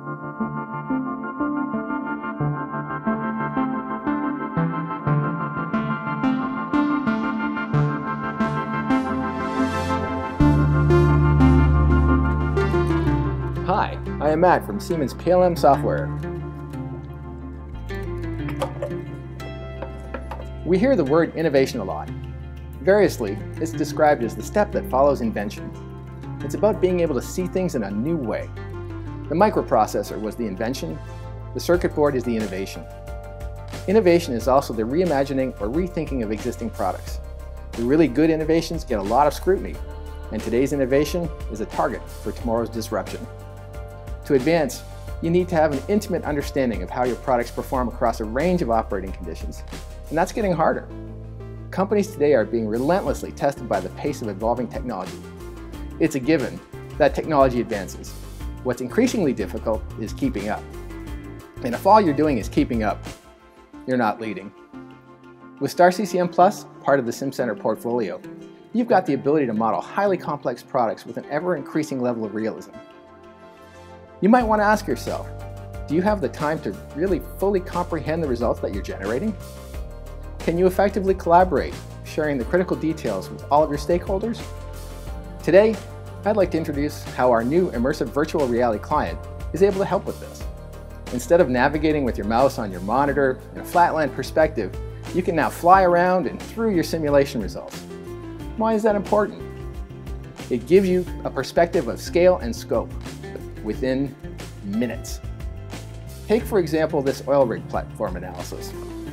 Hi, I am Matt from Siemens PLM Software. We hear the word innovation a lot. Variously, it's described as the step that follows invention. It's about being able to see things in a new way. The microprocessor was the invention. The circuit board is the innovation. Innovation is also the reimagining or rethinking of existing products. The really good innovations get a lot of scrutiny, and today's innovation is a target for tomorrow's disruption. To advance, you need to have an intimate understanding of how your products perform across a range of operating conditions, and that's getting harder. Companies today are being relentlessly tested by the pace of evolving technology. It's a given that technology advances. What's increasingly difficult is keeping up. And if all you're doing is keeping up, you're not leading. With STAR-CCM Plus, part of the Simcenter portfolio, you've got the ability to model highly complex products with an ever-increasing level of realism. You might want to ask yourself, do you have the time to really fully comprehend the results that you're generating? Can you effectively collaborate, sharing the critical details with all of your stakeholders? Today, I'd like to introduce how our new immersive virtual reality client is able to help with this. Instead of navigating with your mouse on your monitor in a flatland perspective, you can now fly around and through your simulation results. Why is that important? It gives you a perspective of scale and scope within minutes. Take, for example, this oil rig platform analysis.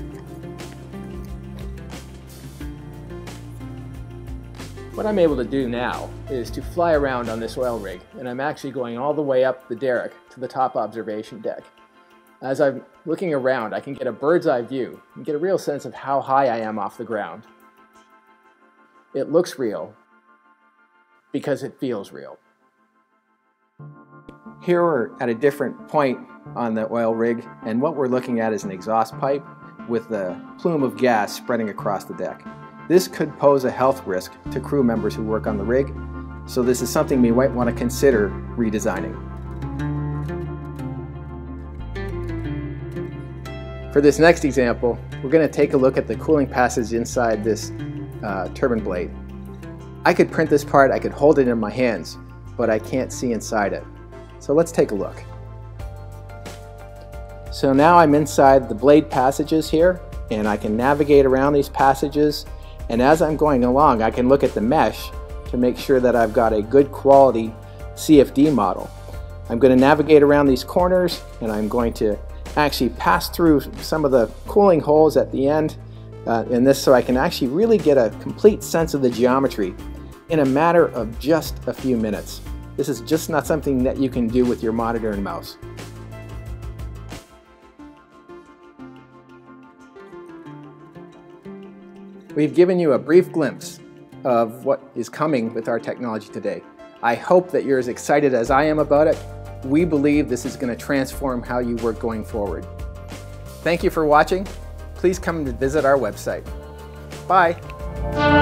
What I'm able to do now is to fly around on this oil rig, and I'm actually going all the way up the derrick to the top observation deck. As I'm looking around, I can get a bird's eye view and get a real sense of how high I am off the ground. It looks real because it feels real. Here we're at a different point on the oil rig, and what we're looking at is an exhaust pipe with a plume of gas spreading across the deck. This could pose a health risk to crew members who work on the rig, so this is something we might want to consider redesigning. For this next example, we're going to take a look at the cooling passage inside this turbine blade. I could print this part, I could hold it in my hands, but I can't see inside it. So let's take a look. So now I'm inside the blade passages here, and I can navigate around these passages, and as I'm going along I can look at the mesh to make sure that I've got a good quality CFD model. I'm going to navigate around these corners, and I'm going to actually pass through some of the cooling holes at the end in this, so I can actually really get a complete sense of the geometry in a matter of just a few minutes. This is just not something that you can do with your monitor and mouse. We've given you a brief glimpse of what is coming with our technology today. I hope that you're as excited as I am about it. We believe this is going to transform how you work going forward. Thank you for watching. Please come and visit our website. Bye.